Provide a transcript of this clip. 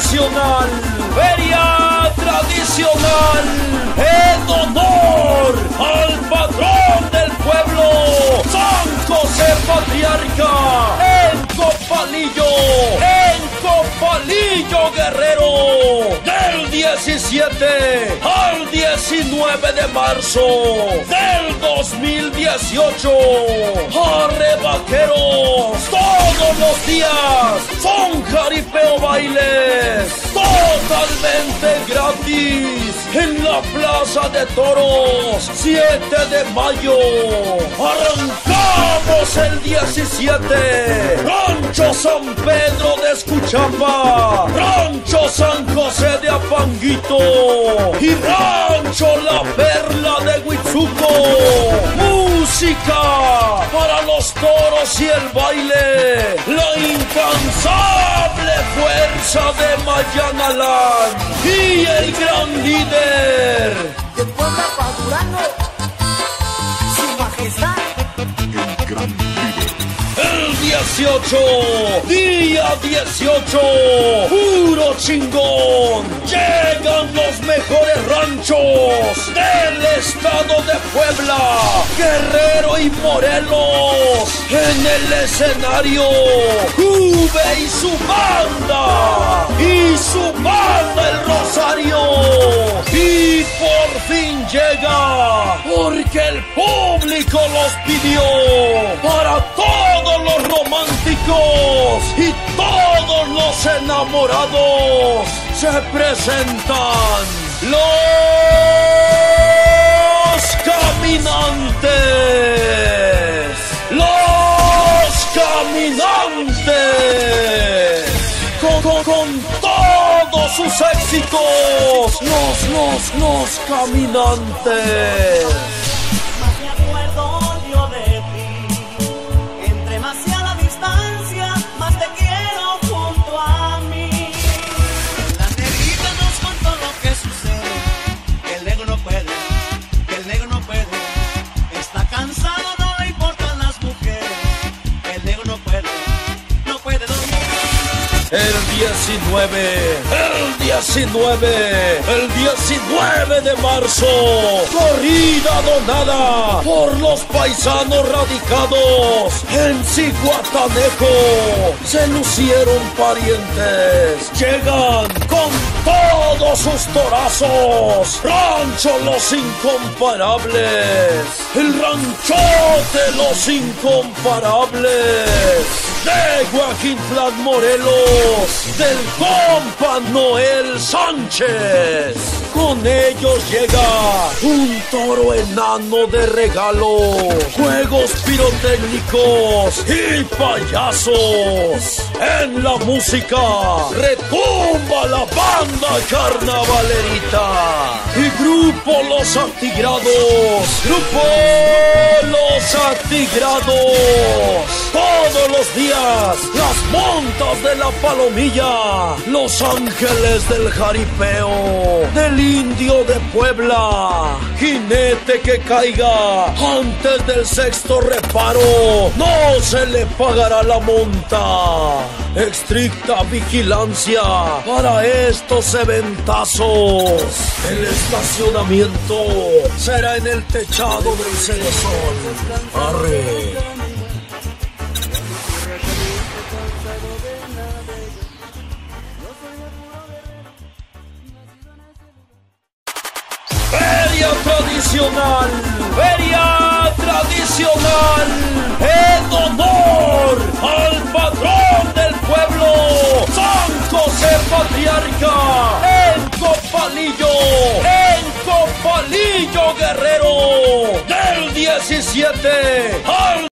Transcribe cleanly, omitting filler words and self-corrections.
tradicional, feria tradicional, en honor al patrón del pueblo, San José Patriarca, en Copalillo Guerrero, del 17 al 19 de marzo del 2018. Arre vaqueros, todos los días son jaripeo bailes, totalmente gratis, en la Plaza de Toros, 7 de mayo. Arrancamos el 17, Rancho San Pedro de Escuchapa, Rancho San José de Apanguito y Rancho La Perla de Huitzuco. Música para los toros y el baile, la incansable fuerza de Mayanalán y el gran líder de Puebla pa' Durango, su majestad, el gran líder. el 18, día 18, puro chingón. Llegan los mejores ranchos del estado de Puebla, Guerrero y Morelos. En el escenario, Juve y su banda, el Rosario. Y por fin llega, porque el público los pidió, para todos los románticos y todos los enamorados. Se presentan los caminantes. Los caminantes. Con todos sus éxitos. Los caminantes. Más me acuerdo yo de ti, entre más sea la distancia, más te quiero junto a mí. La negrita nos contó lo que sucede, que el negro no puede, que el negro no puede. Está cansado, no le importan las mujeres, que el negro no puede dormir. El 19 de marzo, corrida donada por los paisanos radicados en Zihuatanejo. Se lucieron parientes, llegan con todos sus torazos. Rancho Los Incomparables, el ranchote Los Incomparables, de Guajitlán, Morelos, del compa Noel Sánchez. Con ellos llega un toro enano de regalo, juegos pirotécnicos y payasos. En la música retumba la banda carnavalerita y Grupo Los Atigrados. Todos los días, las montas de la Palomilla, Los Ángeles del Jaripeo, del Indio de Puebla. Jinete que caiga antes del sexto reparo, no se le pagará la monta. Estricta vigilancia para estos eventazos. El estacionamiento será en el techado del Cerezón. Arre. Feria tradicional, en honor al patrón del pueblo, San José Patriarca, en Copalillo Guerrero, del 17 al